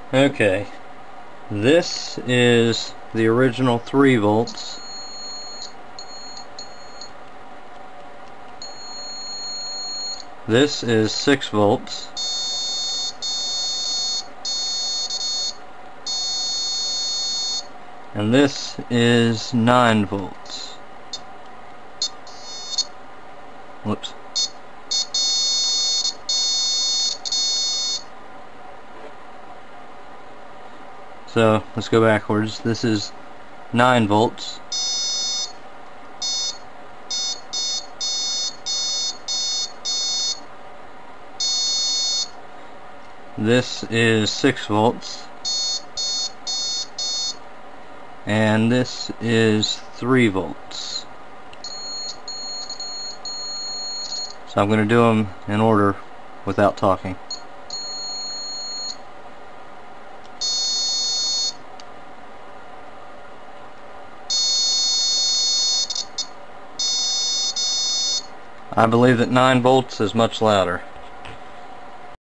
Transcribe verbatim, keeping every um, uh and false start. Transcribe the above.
Okay, this is the original three volts. This is six volts. And this is nine volts. Whoops. So let's go backwards. This is nine volts. This is six volts. And this is three volts. So I'm going to do them in order without talking. I believe that nine volts is much louder.